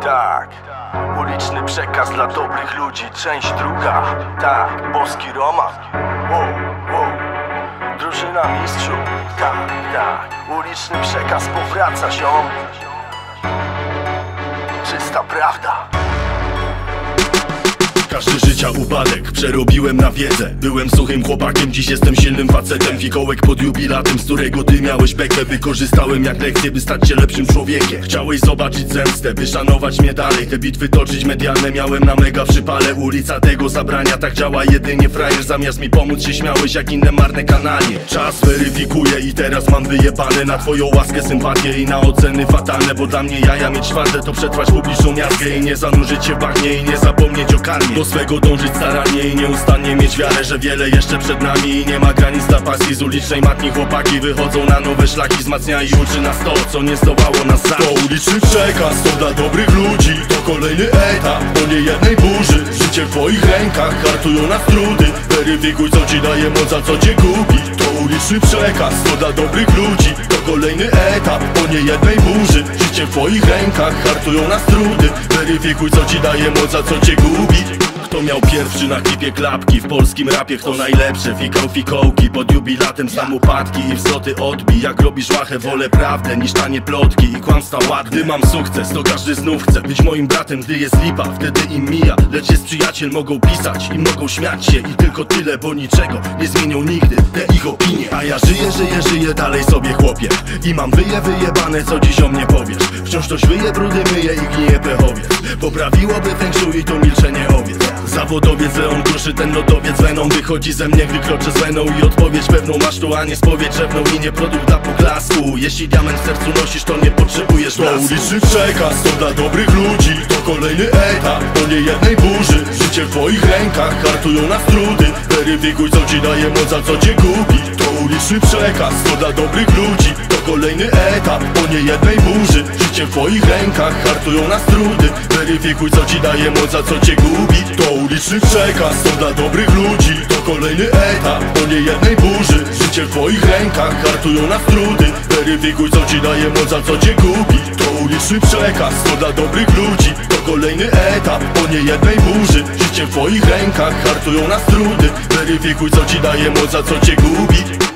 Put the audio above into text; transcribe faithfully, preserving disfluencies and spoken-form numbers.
Tak, uliczny przekaz dla dobrych ludzi. Część druga, tak, boski roman. Wow, wow. Drużyna mistrzów, tak, tak. Uliczny przekaz powraca, ziom. Czysta prawda. Każdy życia upadek przerobiłem na wiedzę. Byłem suchym chłopakiem, dziś jestem silnym facetem. Fikołek pod jubilatem, z którego ty miałeś bekę. Wykorzystałem jak lekcję, by stać się lepszym człowiekiem. Chciałeś zobaczyć zemstę, by szanować mnie dalej. Te bitwy toczyć medialne miałem na mega przypale. Ulica tego zabrania, tak działa jedynie frajer. Zamiast mi pomóc się śmiałeś jak inne marne kananie. Czas weryfikuje i teraz mam wyjebane na twoją łaskę, sympatię i na oceny fatalne. Bo dla mnie jaja mieć czwarte to przetrwać publiczną miastkę i nie zanurzyć się w bagnie i nie zapomnieć o karmie. Do swego dążyć starannie i nieustannie mieć wiarę, że wiele jeszcze przed nami i nie ma granic dla pasji. Z ulicznej matni chłopaki wychodzą na nowe szlaki. Wzmacnia i uczy nas to, co nie zdołało nas zabić. To uliczny przekaz, to dla dobrych ludzi. To kolejny etap, po niejednej burzy. Życie w twoich rękach, hartują nas trudy. Weryfikuj, co ci daje moc, a co cię gubi. To uliczny przekaz, to dla dobrych ludzi. To kolejny etap, po niejednej burzy. Życie w twoich rękach, hartują nas trudy. Weryfikuj, co ci daje moc, a co cię gubi. Kto miał pierwszy na klipie klapki? W polskim rapie kto najlepszy? Fikał fikołki, pod jubilatem znam upadki i wzloty odbij. Jak robisz łachę, wolę prawdę niż tanie plotki i kłamstwa ładne. Gdy mam sukces, to każdy znów chce być moim bratem, gdy jest lipa, wtedy im mija. Lecz jest przyjaciel, mogą pisać i mogą śmiać się i tylko tyle, bo niczego nie zmienią nigdy te ich opinie. A ja żyję, żyję, żyję dalej sobie chłopie i mam wyje wyjebane, co dziś o mnie powiesz. Wciąż ktoś wyje, brudy myje i gnije pechowiec. Poprawiłoby feng shui to milczenie owiec. Zawodowiec Leon kruszy ten lodowiec weną. Wychodzi ze mnie, gdy kroczę z weną. I odpowiedź pewną masz tu, a nie spowiedź rzewną. I nie produkt dla poklasku. Jeśli diament w sercu nosisz, to nie potrzebujesz blasku. To uliczny przekaz, to dla dobrych ludzi. To kolejny etap, po niejednej burzy. Życie w twoich rękach, hartują nas trudy. Weryfikuj, co ci daje moc, a co cię gubi. To uliczny przekaz, to dla dobrych ludzi. To kolejny etap, po niejednej burzy. Życie w twoich rękach, hartują nas trudy. Weryfikuj, co ci daje moc, a co cię gubi. To uliczny przekaz, to dla dobrych ludzi. To kolejny etap, po niejednej burzy. Życie w twoich rękach, hartują nas trudy. Weryfikuj, co ci daje moc, a co cię gubi. To uliczny przekaz, to dla dobrych ludzi. To kolejny etap, po niejednej burzy. Życie w twoich rękach, hartują nas trudy. Weryfikuj, co ci daje moc, a co cię gubi.